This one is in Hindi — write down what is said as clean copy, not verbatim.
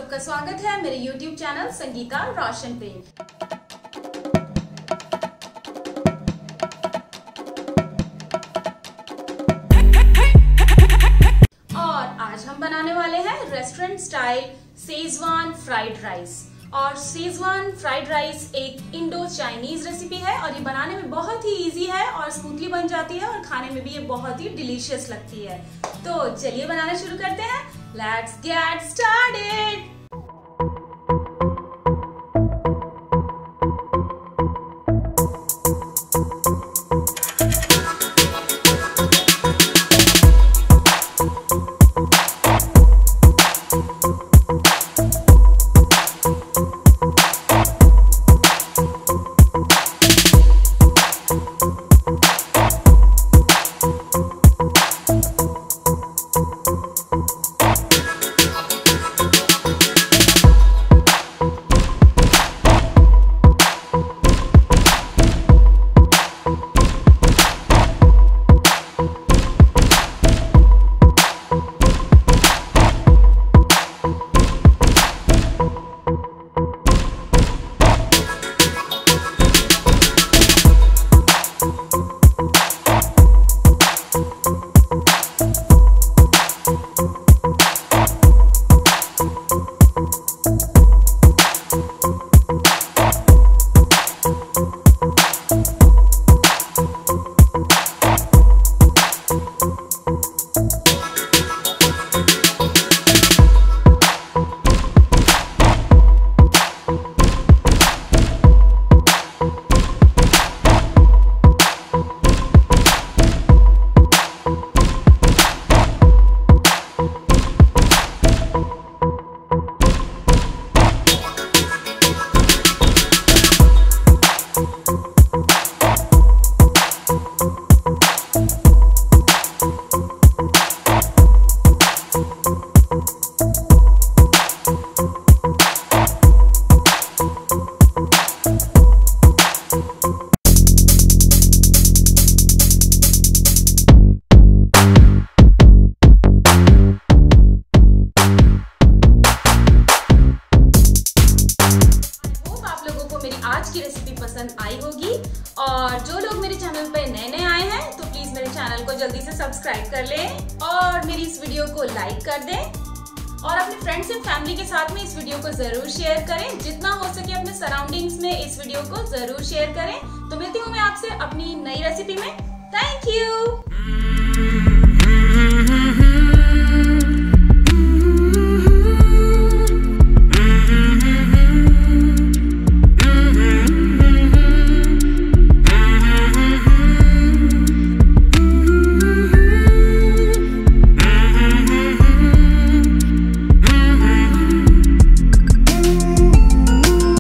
सबका स्वागत है मेरे YouTube चैनल संगीता रोशन पे। और आज हम बनाने वाले हैं restaurant style Schezwan fried rice. और शेजवान फ्राइड राइस एक इंडो चाइनीज रेसिपी है और ये बनाने में बहुत ही इजी है और स्मूथली बन जाती है और खाने में भी ये बहुत ही डिलीशियस लगती है। तो चलिए बनाना शुरू करते हैं। Let's get started! आज की रेसिपी पसंद आई होगी और जो लोग मेरे चैनल पे नए आए हैं तो प्लीज मेरे चैनल को जल्दी से सब्सक्राइब कर लें और मेरी इस वीडियो को लाइक कर दें और अपने फ्रेंड्स एंड फैमिली के साथ में इस वीडियो को जरूर शेयर करें। जितना हो सके अपने सराउंडिंग्स में इस वीडियो को जरूर शेयर करें। तो मिलती हूँ मैं आपसे अपनी नई रेसिपी में। Thank you.